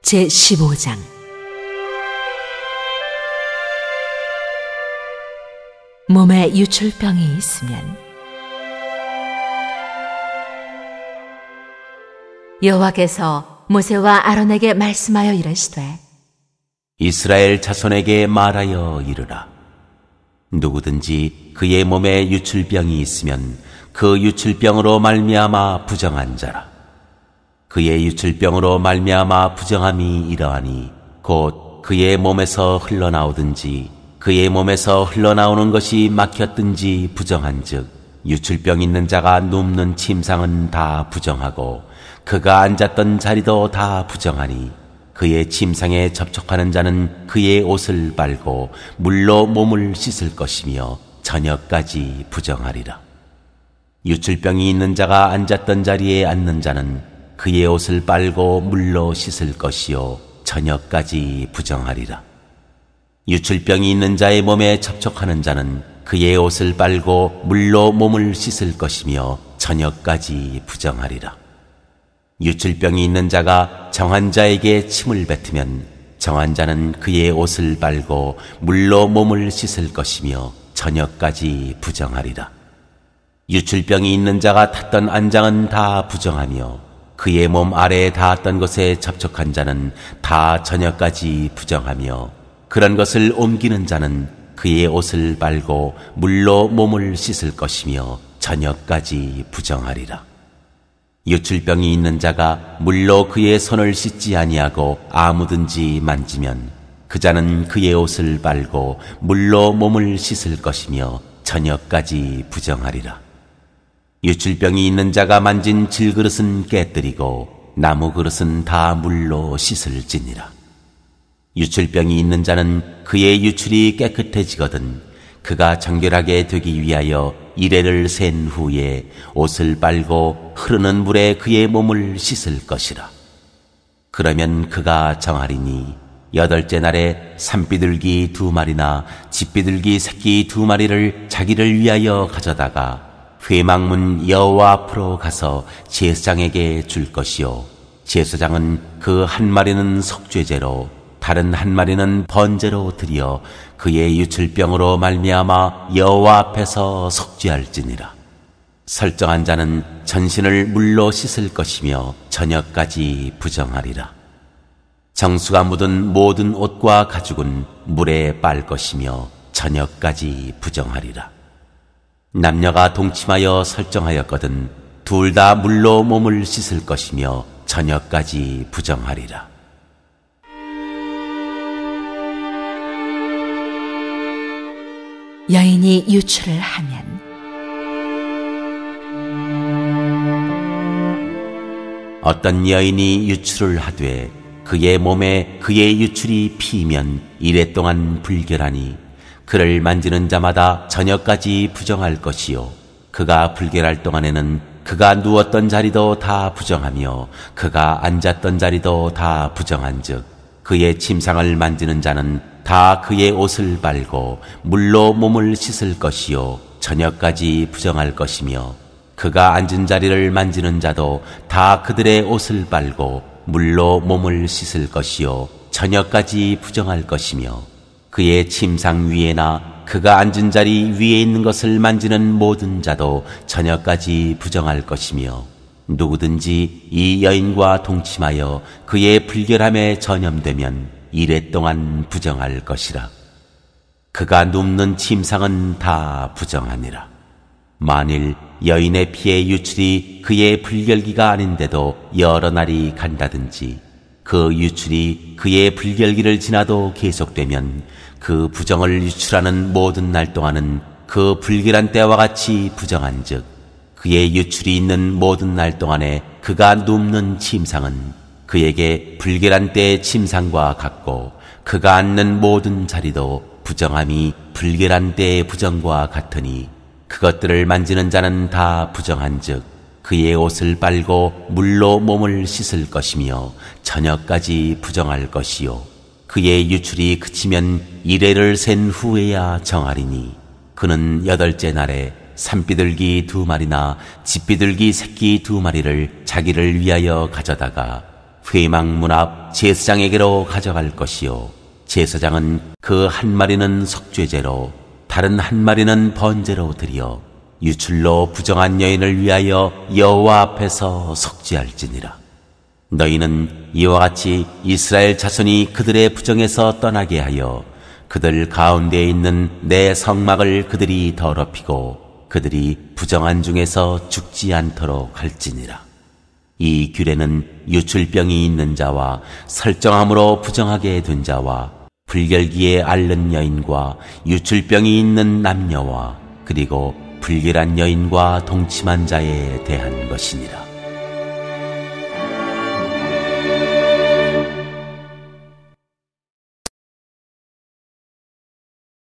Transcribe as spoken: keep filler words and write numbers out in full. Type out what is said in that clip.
제십오 장. 몸에 유출병이 있으면 여호와께서 모세와 아론에게 말씀하여 이르시되 이스라엘 자손에게 말하여 이르라. 누구든지 그의 몸에 유출병이 있으면 그 유출병으로 말미암아 부정한 자라. 그의 유출병으로 말미암아 부정함이 이러하니 곧 그의 몸에서 흘러나오든지 그의 몸에서 흘러나오는 것이 막혔든지 부정한즉 유출병 있는 자가 눕는 침상은 다 부정하고 그가 앉았던 자리도 다 부정하니 그의 침상에 접촉하는 자는 그의 옷을 빨고 물로 몸을 씻을 것이며 저녁까지 부정하리라. 유출병이 있는 자가 앉았던 자리에 앉는 자는 그의 옷을 빨고 물로 씻을 것이요 저녁까지 부정하리라. 유출병이 있는 자의 몸에 접촉하는 자는 그의 옷을 빨고 물로 몸을 씻을 것이며 저녁까지 부정하리라. 유출병이 있는 자가 정한 자에게 침을 뱉으면 정한 자는 그의 옷을 빨고 물로 몸을 씻을 것이며 저녁까지 부정하리라. 유출병이 있는 자가 탔던 안장은 다 부정하며 그의 몸 아래에 닿았던 것에 접촉한 자는 다 저녁까지 부정하며 그런 것을 옮기는 자는 그의 옷을 빨고 물로 몸을 씻을 것이며 저녁까지 부정하리라. 유출병이 있는 자가 물로 그의 손을 씻지 아니하고 아무든지 만지면 그 자는 그의 옷을 빨고 물로 몸을 씻을 것이며 저녁까지 부정하리라. 유출병이 있는 자가 만진 질그릇은 깨뜨리고 나무 그릇은 다 물로 씻을지니라. 유출병이 있는 자는 그의 유출이 깨끗해지거든 그가 정결하게 되기 위하여 이레를 센 후에 옷을 빨고 흐르는 물에 그의 몸을 씻을 것이라. 그러면 그가 정하리니 여덟째 날에 산비둘기 두 마리나 집비둘기 새끼 두 마리를 자기를 위하여 가져다가 회막문 여호와 앞으로 가서 제사장에게 줄 것이요 제사장은 그 한 마리는 속죄제로 다른 한 마리는 번제로 드려 그의 유출병으로 말미암아 여호와 앞에서 속죄할지니라. 설정한 자는 전신을 물로 씻을 것이며 저녁까지 부정하리라. 정수가 묻은 모든 옷과 가죽은 물에 빨 것이며 저녁까지 부정하리라. 남녀가 동침하여 설정하였거든 둘 다 물로 몸을 씻을 것이며 저녁까지 부정하리라. 여인이 유출을 하면 어떤 여인이 유출을 하되 그의 몸에 그의 유출이 피면 이래 동안 불결하니 그를 만지는 자마다 저녁까지 부정할 것이요 그가 불결할 동안에는 그가 누웠던 자리도 다 부정하며 그가 앉았던 자리도 다 부정한즉 그의 침상을 만지는 자는 다 그의 옷을 빨고 물로 몸을 씻을 것이요 저녁까지 부정할 것이며 그가 앉은 자리를 만지는 자도 다 그들의 옷을 빨고 물로 몸을 씻을 것이요 저녁까지 부정할 것이며 그의 침상 위에나 그가 앉은 자리 위에 있는 것을 만지는 모든 자도 저녁까지 부정할 것이며 누구든지 이 여인과 동침하여 그의 불결함에 전염되면 이래 동안 부정할 것이라. 그가 눕는 침상은 다 부정하니라. 만일 여인의 피의 유출이 그의 불결기가 아닌데도 여러 날이 간다든지 그 유출이 그의 불결기를 지나도 계속되면 그 부정을 유출하는 모든 날 동안은 그 불결한 때와 같이 부정한즉 그의 유출이 있는 모든 날 동안에 그가 눕는 침상은 그에게 불결한 때의 침상과 같고 그가 앉는 모든 자리도 부정함이 불결한 때의 부정과 같으니 그것들을 만지는 자는 다 부정한즉 그의 옷을 빨고 물로 몸을 씻을 것이며 저녁까지 부정할 것이요 그의 유출이 그치면 이레를 센 후에야 정하리니 그는 여덟째 날에 산비둘기 두 마리나 집비둘기 새끼 두 마리를 자기를 위하여 가져다가 회막 문 앞 제사장에게로 가져갈 것이요 제사장은 그 한 마리는 석죄제로 다른 한 마리는 번제로 드려 유출로 부정한 여인을 위하여 여호와 앞에서 속죄할지니라. 너희는 이와 같이 이스라엘 자손이 그들의 부정에서 떠나게 하여 그들 가운데에 있는 내 성막을 그들이 더럽히고 그들이 부정한 중에서 죽지 않도록 할지니라. 이 규례는 유출병이 있는 자와 설정함으로 부정하게 된 자와 불결기에 앓는 여인과 유출병이 있는 남녀와 그리고 불결한 여인과 동침한 자에 대한 것이니라.